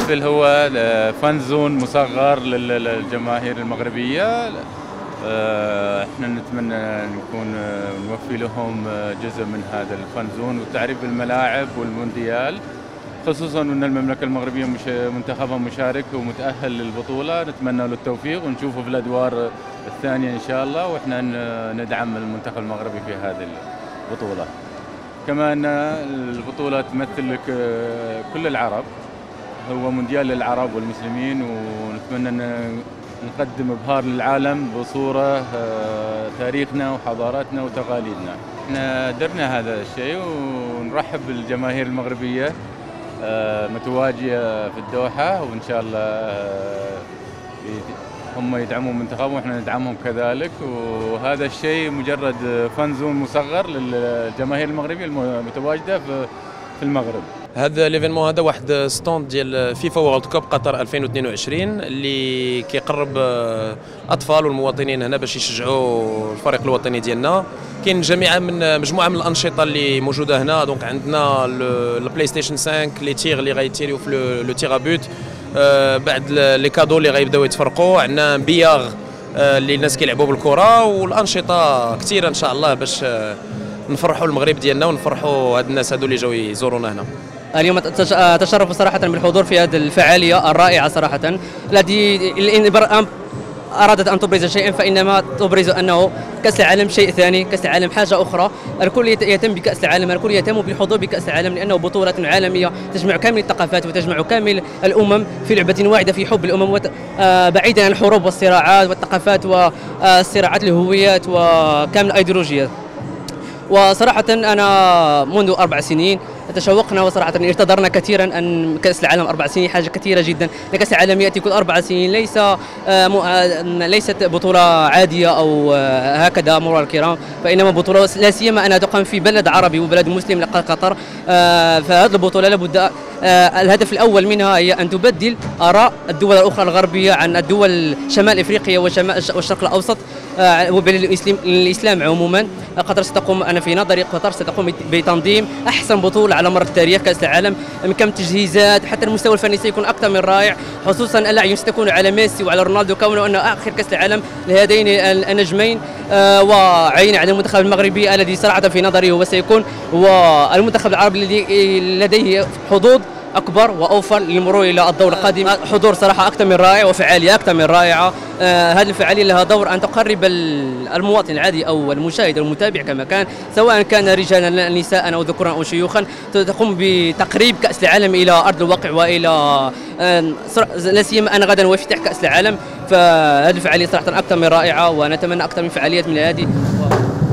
الحفل هو فان زون مصغر للجماهير المغربية. احنا نتمنى نكون نوفي لهم جزء من هذا الفان زون والتعريف بالملاعب والمونديال، خصوصا ان المملكة المغربية منتخبها مشارك ومتأهل للبطولة. نتمنى له التوفيق ونشوفه في الادوار الثانية ان شاء الله، واحنا ندعم المنتخب المغربي في هذه البطولة. كمان البطولة تمثل كل العرب، هو مونديال للعرب والمسلمين، ونتمنى أن نقدم إبهار للعالم بصورة تاريخنا وحضاراتنا وتقاليدنا. احنا درنا هذا الشيء ونرحب بالجماهير المغربية متواجدة في الدوحة، وإن شاء الله هم يدعموا منتخبهم واحنا ندعمهم كذلك. وهذا الشيء مجرد فان زون مصغر للجماهير المغربية المتواجدة في المغرب. هذا ليفينمون هذا واحد ستوند ديال فيفا وورلد كوب قطر 2022 اللي كيقرب الاطفال والمواطنين هنا باش يشجعوا الفريق الوطني ديالنا. كاين مجموعه من الانشطه اللي موجوده هنا. دونك عندنا البلاي ستيشن 5 لي تيغ اللي غيتيريو في لو تيغ بوت، بعد لي كادو اللي غيبداو يتفرقوا، عندنا بياغ اللي الناس كيلعبوا بالكره، والانشطه كثيره ان شاء الله باش نفرحوا المغرب ديالنا ونفرحوا هاد الناس هادو اللي جاوا يزورونا هنا. اليوم تشرف صراحة بالحضور في هذه الفعالية الرائعة صراحة، التي أرادت أن تبرز شيئا فإنما تبرز أنه كأس العالم شيء ثاني، كأس العالم حاجة أخرى. الكل يهتم بكأس العالم، الكل يهتم بالحضور بكأس العالم، لأنه بطولة عالمية تجمع كامل الثقافات وتجمع كامل الأمم في لعبة واحدة في حب الأمم، بعيدا عن الحروب والصراعات والثقافات والصراعات الهويات وكامل الأيديولوجيات. وصراحة أنا منذ 4 سنين تشوقنا، وصراحة ارتضرنا كثيرا أن كأس العالم 4 سنين حاجة كثيرة جدا. كأس العالم يأتي كل 4 سنين، ليست بطولة عادية أو هكذا مرور الكرام، فإنما بطولة لا سيما أنها تقام في بلد عربي وبلد مسلم قطر. فهذه البطولة لابد الهدف الأول منها هي أن تبدل آراء الدول الأخرى الغربية عن الدول شمال إفريقيا والشرق الأوسط الإسلام عموما. قطر ستقوم، أنا في نظري قطر ستقوم بتنظيم أحسن بطولة على مر التاريخ كأس العالم، من كم تجهيزات حتى المستوى الفني سيكون أكثر من رائع، خصوصا الأعين ستكون على ميسي وعلى رونالدو، كونه أنه آخر كأس العالم لهذين النجمين، وعين على المنتخب المغربي الذي صراحة في نظري هو سيكون هو المنتخب العربي الذي لديه حظوظ أكبر وأوفر للمرور إلى الدور القادم. حضور صراحة أكثر من رائع وفعالية أكثر من رائعة. هذه الفعالية لها دور أن تقرب المواطن العادي أو المشاهد أو المتابع كما كان، سواء كان رجالا نساء أو ذكورا أو شيوخا، تقوم بتقريب كأس العالم إلى أرض الواقع وإلى لا سيما أن غدا هو افتتاح كأس العالم. فهذه الفعالية صراحة أكثر من رائعة، ونتمنى أكثر من فعاليات من هذه.